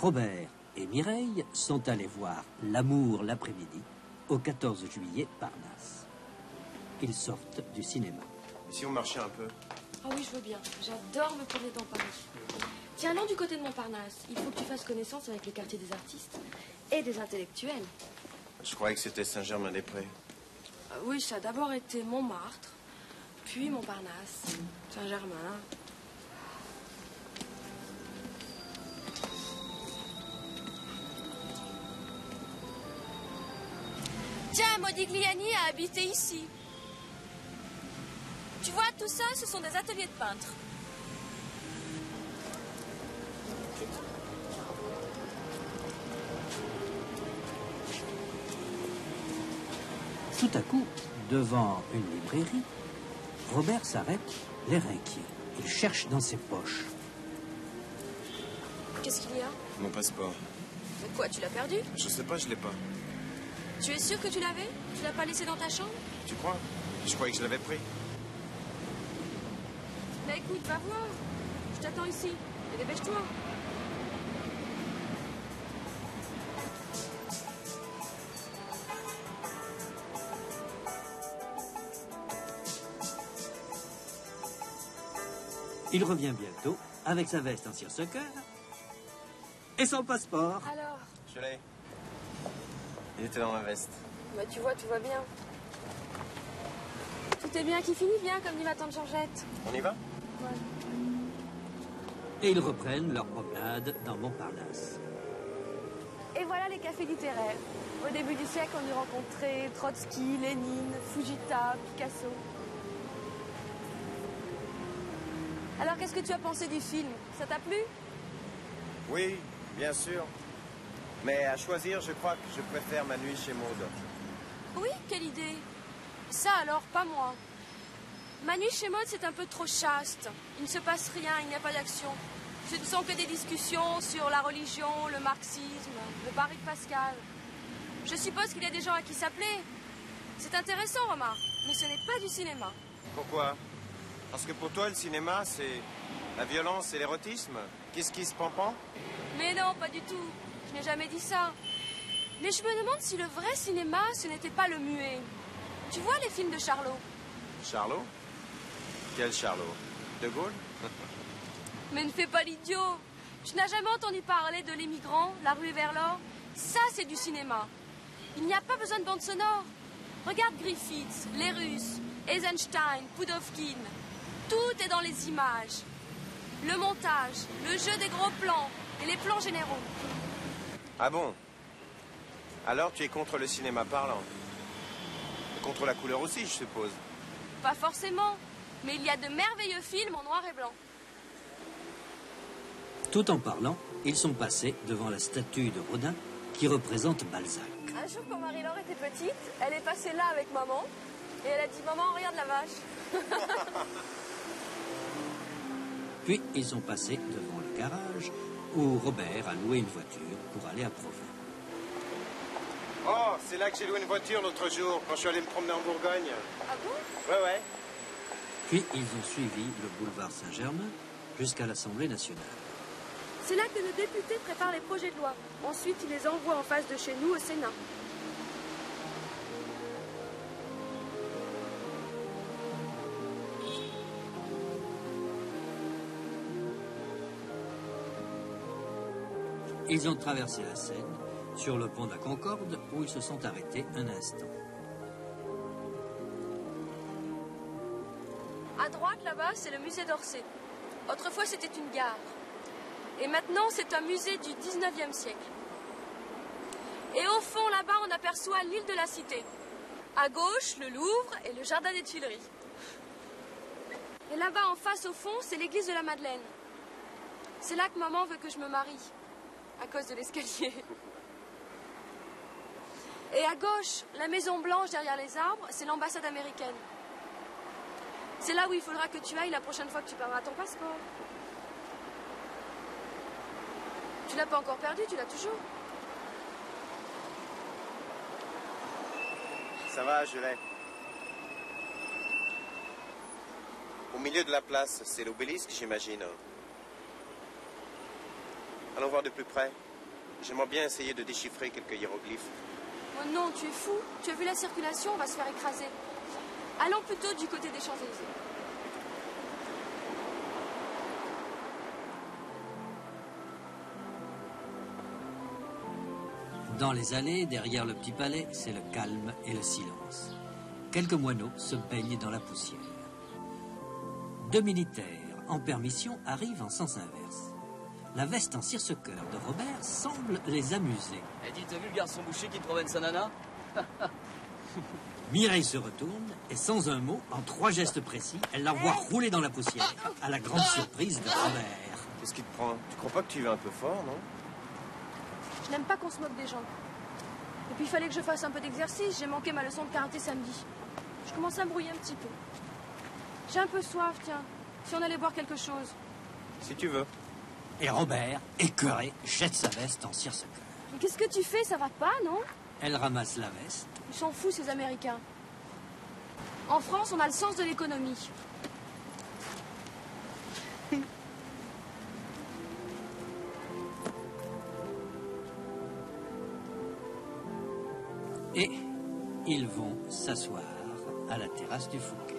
Robert et Mireille sont allés voir L'amour l'après-midi au 14 juillet Parnasse. Ils sortent du cinéma. Si on marchait un peu? Oh oui, je veux bien. J'adore me promener dans Paris. Tiens, allons du côté de Montparnasse. Il faut que tu fasses connaissance avec le quartier des artistes et des intellectuels. Je croyais que c'était Saint-Germain-des-Prés. Oui, ça a d'abord été Montmartre, puis Montparnasse, Saint-Germain. Tiens, Modigliani a habité ici. Tu vois, tout ça, ce sont des ateliers de peintres. Tout à coup, devant une librairie, Robert s'arrête, l'air inquiet. Il cherche dans ses poches. Qu'est-ce qu'il y a? Mon passeport. Mais quoi, tu l'as perdu? Je sais pas, je l'ai pas. Tu es sûr que tu l'avais? Tu l'as pas laissé dans ta chambre? Tu crois? Je croyais que je l'avais pris. Bah écoute, va voir. Je t'attends ici. Et dépêche-toi. Il revient bientôt avec sa veste en seersucker et son passeport. Alors? Je l'ai. Il était dans ma veste. Bah tu vois, tout va bien. Tout est bien qui finit bien, comme dit ma tante Georgette. On y va? Ouais. Et ils reprennent leur promenade dans Montparnasse. Et voilà les cafés littéraires. Au début du siècle, on y rencontrait Trotsky, Lénine, Fujita, Picasso. Alors, qu'est-ce que tu as pensé du film? Ça t'a plu? Oui, bien sûr. Mais à choisir, je crois que je préfère Ma nuit chez Maud. Oui, quelle idée. Ça alors, pas moi. Ma nuit chez Maud, c'est un peu trop chaste. Il ne se passe rien, il n'y a pas d'action. Ce ne sont que des discussions sur la religion, le marxisme, le baril de Pascal. Je suppose qu'il y a des gens à qui ça plaît. C'est intéressant, remarque, mais ce n'est pas du cinéma. Pourquoi? Parce que pour toi, le cinéma, c'est la violence et l'érotisme? Kiss pampan? Mais non, pas du tout. Je n'ai jamais dit ça. Mais je me demande si le vrai cinéma, ce n'était pas le muet. Tu vois les films de Charlot? Charlot? Quel Charlot? De Gaulle? Mais ne fais pas l'idiot. Tu n'as jamais entendu parler de L'émigrant, La rue vers l'or? Ça, c'est du cinéma. Il n'y a pas besoin de bande sonore. Regarde Griffiths, les Russes, Eisenstein, Pudovkin. Tout est dans les images. Le montage, le jeu des gros plans et les plans généraux. Ah bon? Alors tu es contre le cinéma parlant? Et contre la couleur aussi, je suppose? Pas forcément, mais il y a de merveilleux films en noir et blanc. Tout en parlant, ils sont passés devant la statue de Rodin qui représente Balzac. Un jour, quand Marie-Laure était petite, elle est passée là avec maman et elle a dit « Maman, regarde la vache !» Puis ils sont passés devant le garage où Robert a loué une voiture pour aller à Provins. Oh, c'est là que j'ai loué une voiture l'autre jour, quand je suis allé me promener en Bourgogne. Ah bon? Ouais. Puis ils ont suivi le boulevard Saint-Germain jusqu'à l'Assemblée nationale. C'est là que nos députés préparent les projets de loi. Ensuite, ils les envoient en face de chez nous au Sénat. Ils ont traversé la Seine sur le pont de la Concorde où ils se sont arrêtés un instant. À droite, là-bas, c'est le musée d'Orsay. Autrefois, c'était une gare. Et maintenant, c'est un musée du 19e siècle. Et au fond, là-bas, on aperçoit l'île de la Cité. À gauche, le Louvre et le jardin des Tuileries. Et là-bas, en face, au fond, c'est l'église de la Madeleine. C'est là que maman veut que je me marie, à cause de l'escalier. Et à gauche, la Maison Blanche derrière les arbres, c'est l'ambassade américaine. C'est là où il faudra que tu ailles la prochaine fois que tu perdras ton passeport. Tu l'as pas encore perdu, tu l'as toujours. Ça va, je l'ai. Au milieu de la place, c'est l'obélisque, j'imagine. Allons voir de plus près. J'aimerais bien essayer de déchiffrer quelques hiéroglyphes. Oh non, tu es fou. Tu as vu la circulation, on va se faire écraser. Allons plutôt du côté des Champs-Élysées. Dans les allées, derrière le petit palais, c'est le calme et le silence. Quelques moineaux se baignent dans la poussière. 2 militaires en permission arrivent en sens inverse. La veste en cire-ce-cœur de Robert semble les amuser. Eh, dis, t'as vu le garçon boucher qui te promène sa nana? Mireille se retourne et sans un mot, en 3 gestes précis, elle la voit rouler dans la poussière, à la grande surprise de Robert. Qu'est-ce qui te prend? Tu crois pas que tu vas un peu fort, non? Je n'aime pas qu'on se moque des gens. Et puis il fallait que je fasse un peu d'exercice. J'ai manqué ma leçon de karaté samedi. Je commence à me brouiller un petit peu. J'ai un peu soif, tiens. Si on allait boire quelque chose. Si tu veux. Et Robert, écœuré, jette sa veste en cire-ce-cœur. Mais qu'est-ce que tu fais? Ça va pas, non? Elle ramasse la veste. Ils s'en foutent, ces Américains. En France, on a le sens de l'économie. Et ils vont s'asseoir à la terrasse du Fouquet.